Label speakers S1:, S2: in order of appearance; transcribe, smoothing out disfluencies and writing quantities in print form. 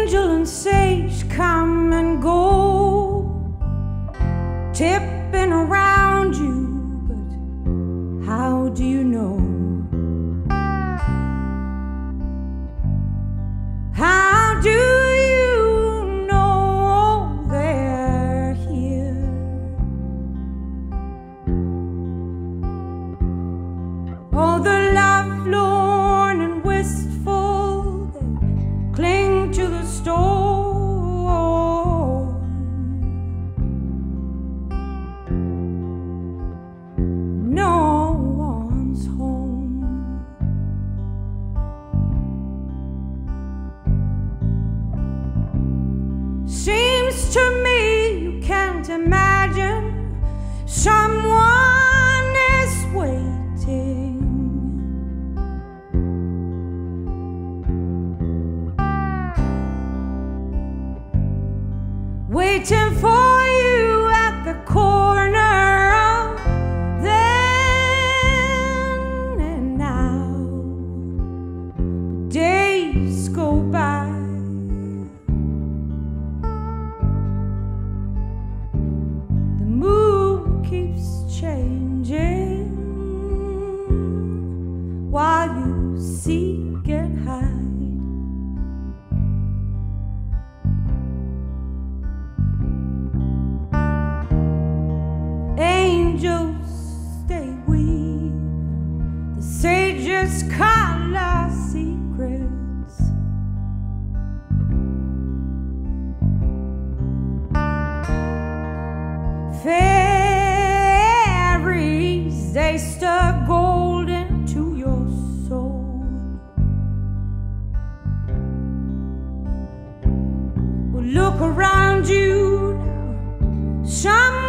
S1: angel and sage come and go, tipping around you, but how do you know? How do you know they're here? Oh, the lovelorn and wistful, they cling to the storm. No one's home. Seems to me you can't imagine someone is waiting, waiting for you at the corner of then and now. Days go by, the mood keeps changing while you seek and hide. Angels stay weaving the sage's color secrets. Fairies, they stir gold into your soul. Well, look around you now. Some